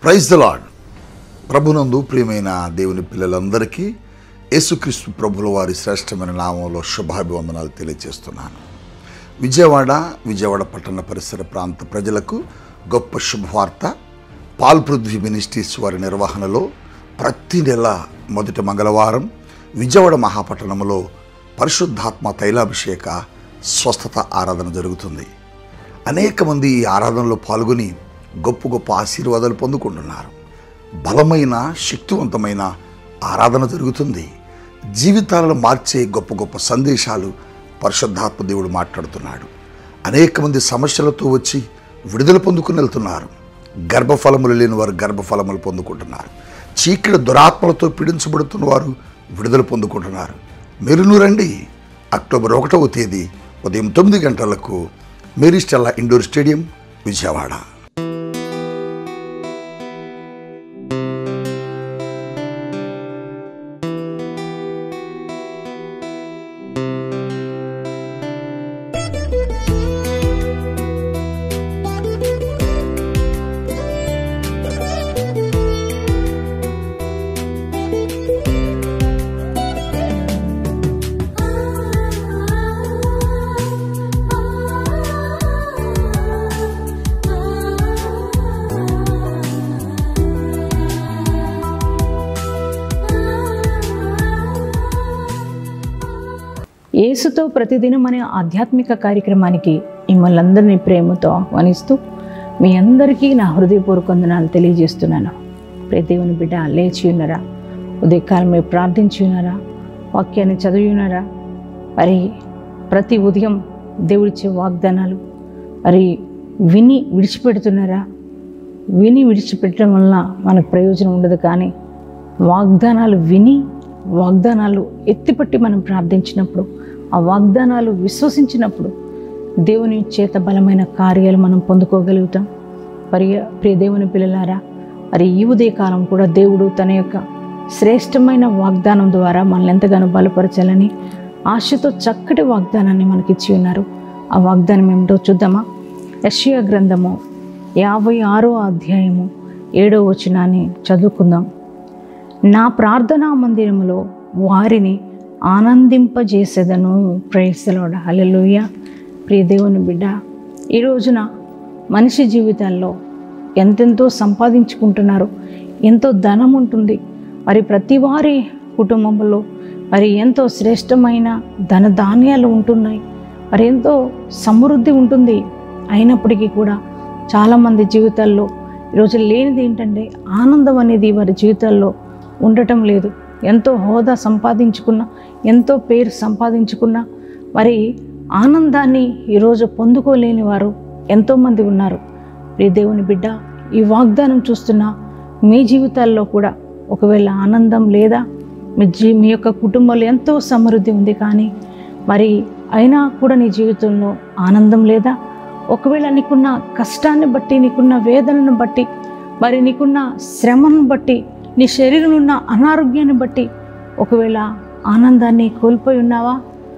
Praise the lord. ప్రభునందు ప్రియమైన దేవుని పిల్లలందరికీ యేసుక్రీస్తు ప్రభుల వారి శ్రేష్టమైన నామంలో శుభాభివందనాలు తెలియజేస్తున్నాను. విజయవాడ పట్టణ పరిసర ప్రాంత ప్రజలకు గొప్ప శుభవార్త. పాల్ పృథ్వీ మినిస్ట్రీస్ వారి నిర్వహణలో ప్రతి నెల మొదటి మంగళవారం విజయవాడ మహాపట్టణంలో పరిశుద్ధాత్మ తైలాభిషేక స్వస్థత ఆరాధన జరుగుతుంది. అనేక మంది ఈ ఆరాధనలో పాల్గొని గొప్ప గొప్ప ఆశీర్వాదాలు పొందుకుంటున్నారు. బలమైన శక్తివంతమైన ఆరాధన జరుగుతుంది. జీవితాలను మార్చే గొప్ప గొప్ప సందేశాలు పరిశుద్ధాత్మ దేవుడు మాట్లాడుతున్నాడు. అనేక మంది సమస్యలతో వచ్చి విడుదల పొందుకుని వెళ్తున్నారు. గర్భఫలములు లేని వారు గర్భఫలములు పొందుకుంటున్నారు. చీకటి దురాత్మలతో పీడించబడుతున్న వారు విడుదల పొందుకుంటున్నారు. మీరును రండి. అక్టోబర్ 1వ తేదీ ఉదయం 9 గంటలకు Mary Stella indoor stadium, Vijayawada. యేసుతో ప్రతిదినం అనే ఆధ్యాత్మిక కార్యక్రమానికి మిమ్మల్ని అందరినీ ప్రేమతో ఆహ్వానిస్తూ మీ అందరికీ నా హృదయపూర్వక వందనాలు తెలియజేస్తున్నాను. దేవుని బిడ్డ లేచి ఉన్నారా? ఉదయకాలం మీరు ప్రార్థించి ఉన్నారా? వాక్యాన్ని చదివి ఉన్నారా? మరి ప్రతి ఉదయం దేవుడిచ్చే వాగ్దానాలు మరి విని విడిచిపెడుతున్నారా? విని విడిచిపెట్టడం వల్ల మనకు ప్రయోజనం ఉండదు, కానీ వాగ్దానాలు విని వాగ్దానాలు ఎత్తిపట్టి మనం ప్రార్థించినప్పుడు, ఆ వాగ్దానాలు విశ్వసించినప్పుడు దేవుని చేత బలమైన కార్యాలు మనం పొందుకోగలుగుతాం. ప్రియ దేవుని పిల్లలారా, మరి ఈ ఉదయకాలం కూడా దేవుడు తన యొక్క శ్రేష్టమైన వాగ్దానం ద్వారా మనల్ని ఎంతగానో బలపరచాలని ఆశతో చక్కటి వాగ్దానాన్ని మనకిచ్చి ఉన్నారు. ఆ వాగ్దానం ఏమిటో చూద్దామా? యెషయా గ్రంథము 56వ అధ్యాయము 7వ వచనాన్ని చదువుకుందాం. నా ప్రార్థనా మందిరములో వారిని ఆనందింపజేసేదను. Praise the Lord. హల్లెలూయా. ప్రియ దేవుని బిడ్డ, ఈ రోజున మనిషి జీవితాల్లో ఎంతెంతో సంపాదించుకుంటున్నారు, ఎంతో ధనం ఉంటుంది. మరి ప్రతి వారి కుటుంబంలో మరి ఎంతో శ్రేష్టమైన ధనధాన్యాలు ఉంటున్నాయి, మరి ఎంతో సమృద్ధి ఉంటుంది. అయినప్పటికీ కూడా చాలామంది జీవితాల్లో ఈరోజు లేనిది ఏంటంటే ఆనందం అనేది వారి జీవితాల్లో ఉండటం లేదు. ఎంతో హోదా సంపాదించుకున్నా, ఎంతో పేరు సంపాదించుకున్నా మరి ఆనందాన్ని ఈరోజు పొందుకోలేని వారు ఎంతోమంది ఉన్నారు. ప్రియ దేవుని బిడ్డ, ఈ వాగ్దానం చూస్తున్నా మీ జీవితాల్లో కూడా ఒకవేళ ఆనందం లేదా, మీ యొక్క కుటుంబంలో ఎంతో సమృద్ధి ఉంది, కానీ మరి అయినా కూడా నీ జీవితంలో ఆనందం లేదా? ఒకవేళ నీకున్న కష్టాన్ని బట్టి, నీకున్న వేదనను బట్టి, మరి నీకున్న శ్రమను బట్టి, నీ శరీరంలో ఉన్న అనారోగ్యాన్ని బట్టి ఒకవేళ ఆనందాన్ని కోల్పోయి ఉన్నావా?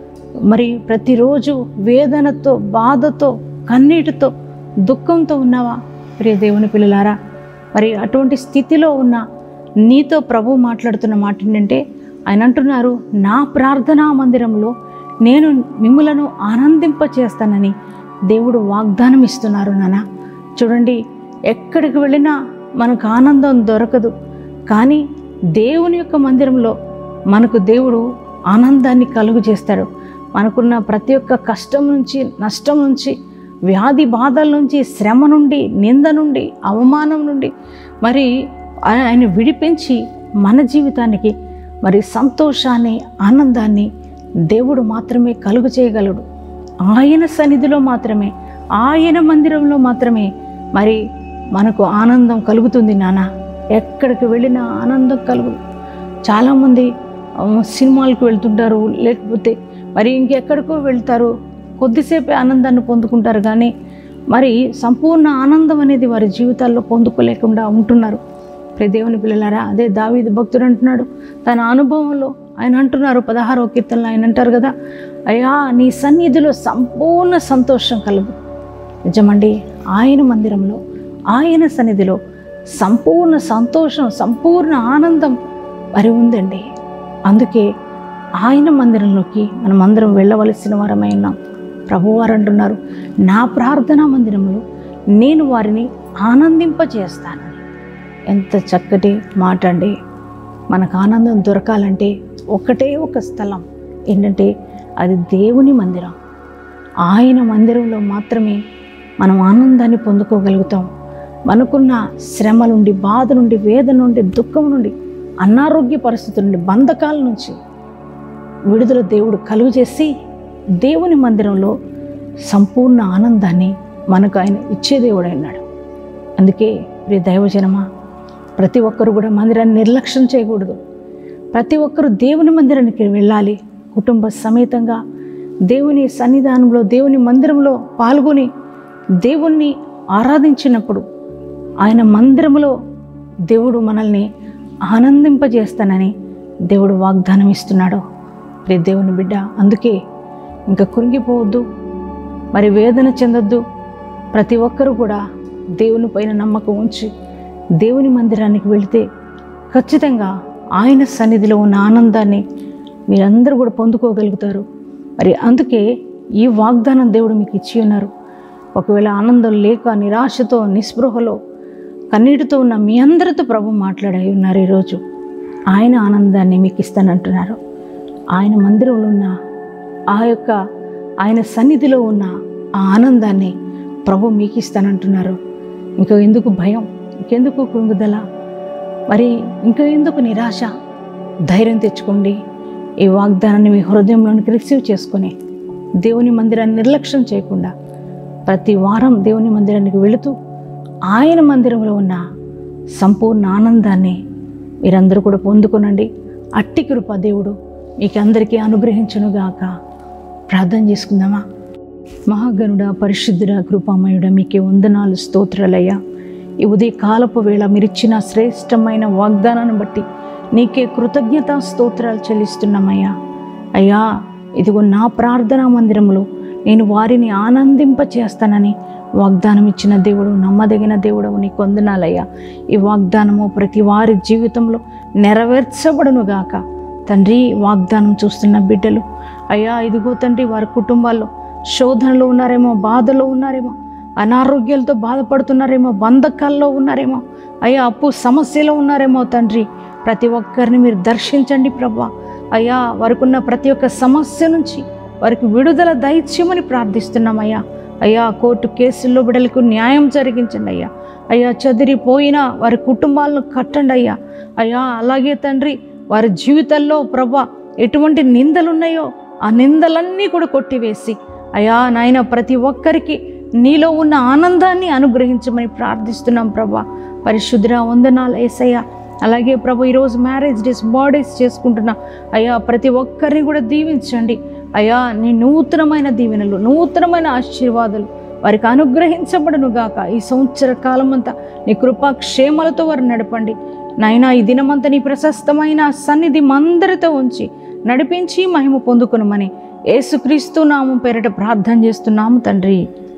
మరి ప్రతిరోజు వేదనతో, బాధతో, కన్నీటితో, దుఃఖంతో ఉన్నావా? ప్రియ దేవుని పిల్లలారా, మరి అటువంటి స్థితిలో ఉన్న నీతో ప్రభు మాట్లాడుతున్న మాట ఏంటంటే, ఆయన అంటున్నారు, నా ప్రార్థనా మందిరంలో నేను మిమ్ములను ఆనందింపచేస్తానని దేవుడు వాగ్దానం ఇస్తున్నారు. నాన్న చూడండి, ఎక్కడికి వెళ్ళినా మనకు ఆనందం దొరకదు, కానీ దేవుని యొక్క మందిరంలో మనకు దేవుడు ఆనందాన్ని కలుగు చేస్తాడు. మనకున్న ప్రతి ఒక్క కష్టం నుంచి, నష్టం నుంచి, వ్యాధి బాధల నుంచి, శ్రమ నుండి, నింద నుండి, అవమానం నుండి మరి ఆయన విడిపించి మన జీవితానికి మరి సంతోషాన్ని, ఆనందాన్ని దేవుడు మాత్రమే కలుగు చేయగలడు. ఆయన సన్నిధిలో మాత్రమే, ఆయన మందిరంలో మాత్రమే మరి మనకు ఆనందం కలుగుతుంది. నాన్న ఎక్కడికి వెళ్ళినా ఆనందం కలుగు. చాలామంది సినిమాలకు వెళ్తుంటారు, లేకపోతే మరి ఇంకెక్కడికో వెళ్తారు, కొద్దిసేపే ఆనందాన్ని పొందుకుంటారు, కానీ మరి సంపూర్ణ ఆనందం అనేది వారి జీవితాల్లో పొందుకోలేకుండా ఉంటున్నారు. ప్రియ దేవుని పిల్లలారా, అదే దావీదు భక్తుడు అంటున్నాడు తన అనుభవంలో. ఆయన అంటున్నారు 16వ కీర్తనలో ఆయన అంటారు కదా, అయ్యా నీ సన్నిధిలో సంపూర్ణ సంతోషం కలుగు. నిజమండి, ఆయన మందిరంలో, ఆయన సన్నిధిలో సంపూర్ణ సంతోషం, సంపూర్ణ ఆనందం మరి ఉందండి. అందుకే ఆయన మందిరంలోకి మనమందరం వెళ్ళవలసిన వారమై ఉన్నాం. ప్రభువారు అంటున్నారు, నా ప్రార్థనా మందిరంలో నేను వారిని ఆనందింపజేస్తానని. ఎంత చక్కటి మాట అండి. మనకు ఆనందం దొరకాలంటే ఒకటే ఒక స్థలం ఏంటంటే అది దేవుని మందిరం. ఆయన మందిరంలో మాత్రమే మనం ఆనందాన్ని పొందుకోగలుగుతాం. మనకున్న శ్రమ నుండి, బాధ నుండి, వేదన నుండి, దుఃఖం నుండి, అనారోగ్య పరిస్థితుల నుండి, బంధకాల నుంచి విడుదల దేవుడు కలుగు చేసి దేవుని మందిరంలో సంపూర్ణ ఆనందాన్ని మనకు ఆయన ఇచ్చే దేవుడు అన్నాడు. అందుకే ప్రియ దైవజనమా, ప్రతి ఒక్కరు కూడా మందిరాన్ని నిర్లక్ష్యం చేయకూడదు. ప్రతి ఒక్కరూ దేవుని మందిరానికి వెళ్ళాలి. కుటుంబ సమేతంగా దేవుని సన్నిధానంలో, దేవుని మందిరంలో పాల్గొని దేవుణ్ణి ఆరాధించినప్పుడు ఆయన మందిరంలో దేవుడు మనల్ని ఆనందింపజేస్తానని దేవుడు వాగ్దానం ఇస్తున్నాడు. ప్రియ దేవుని బిడ్డ, అందుకే ఇంకా కృంగిపోవద్దు, మరి వేదన చెందొద్దు. ప్రతి ఒక్కరూ కూడా దేవుని పైన నమ్మకం ఉంచి దేవుని మందిరానికి వెళితే ఖచ్చితంగా ఆయన సన్నిధిలో ఉన్న ఆనందాన్ని మీరందరూ కూడా పొందుకోగలుగుతారు. మరి అందుకే ఈ వాగ్దానం దేవుడు మీకు ఇచ్చి ఉన్నారు. ఒకవేళ ఆనందం లేక, నిరాశతో, నిస్పృహలో, కన్నీటితో ఉన్న మీ అందరితో ప్రభు మాట్లాడి ఉన్నారు. ఈరోజు ఆయన ఆనందాన్ని మీకు ఇస్తానంటున్నారు. ఆయన మందిరంలో ఉన్న ఆయన సన్నిధిలో ఉన్న ఆ ఆనందాన్ని ప్రభు మీకు ఇస్తానంటున్నారు. ఇంకా ఎందుకు భయం, ఇంకెందుకు కృంగుదల, మరి ఇంకా ఎందుకు నిరాశ? ధైర్యం తెచ్చుకోండి. ఈ వాగ్దానాన్ని మీ హృదయంలోనికి రిసీవ్ చేసుకొని దేవుని మందిరాన్ని నిర్లక్ష్యం చేయకుండా ప్రతి వారం దేవుని మందిరానికి వెళుతూ ఆయన మందిరంలో ఉన్న సంపూర్ణ ఆనందాన్ని మీరందరూ కూడా పొందుకొనండి. అట్టి కృప దేవుడు మీకు అందరికీ అనుగ్రహించునుగాక. ప్రార్థన చేసుకుందామా? మహాగణుడ, పరిశుద్ధుడ, కృపామయుడ, మీకే వందనాలు, స్తోత్రాలయ్యా. ఈ ఉదయ కాలపు వేళ మీరిచ్చిన శ్రేష్టమైన వాగ్దానాన్ని బట్టి నీకే కృతజ్ఞత స్తోత్రాలు చెల్లిస్తున్నామయ్యా. అయ్యా, ఇదిగో నా ప్రార్థనా మందిరంలో నేను వారిని ఆనందింపచేస్తానని వాగ్దానం ఇచ్చిన దేవుడు, నమ్మదగిన దేవుడవు, నీకు వందనాలయ్యా. ఈ వాగ్దానము ప్రతి వారి జీవితంలో నెరవేర్చబడునుగాక. తండ్రి, వాగ్దానం చూస్తున్న బిడ్డలు అయ్యా, ఇదిగో తండ్రి, వారి కుటుంబాల్లో శోధనలో ఉన్నారేమో, బాధలో ఉన్నారేమో, అనారోగ్యాలతో బాధపడుతున్నారేమో, బంధకాల్లో ఉన్నారేమో, అయ్యా అప్పు సమస్యలో ఉన్నారేమో తండ్రి, ప్రతి ఒక్కరిని మీరు దర్శించండి ప్రభా. అయ్యా, వారికి ఉన్న ప్రతి ఒక్క సమస్య నుంచి వారికి విడుదల దయచేయమని ప్రార్థిస్తున్నామయ్యా. అయ్యా, కోర్టు కేసుల్లో బిడ్డలకు న్యాయం జరిగించండి అయ్యా. అయ్యా, చెదిరిపోయిన వారి కుటుంబాలను కట్టండి అయ్యా. అయ్యా, అలాగే తండ్రి, వారి జీవితాల్లో ప్రభా ఎటువంటి నిందలు ఉన్నాయో ఆ నిందలన్నీ కూడా కొట్టివేసి అయ్యా నాయన ప్రతి ఒక్కరికి నీలో ఉన్న ఆనందాన్ని అనుగ్రహించమని ప్రార్థిస్తున్నాం ప్రభా. పరిశుద్ధ వందనాలు యేసయ్యా. అలాగే ప్రభు, ఈరోజు మ్యారేజ్ డేస్, బర్త్డేస్ చేసుకుంటున్నా అయ్యా, ప్రతి ఒక్కరిని కూడా దీవించండి అయ్యా. నీ నూతనమైన దీవెనలు, నూతనమైన ఆశీర్వాదాలు వారికి అనుగ్రహించబడును గాక. ఈ సంవత్సర కాలం అంతా నీ కృపా క్షేమాలతో వారు నడపండి నాయనా. ఈ దినమంతా నీ ప్రశస్తమైన సన్నిధి మందరితో ఉంచి నడిపించి మహిమ పొందుకొనుమని యేసుక్రీస్తు నామం పేరిట ప్రార్థన చేస్తున్నాము తండ్రి.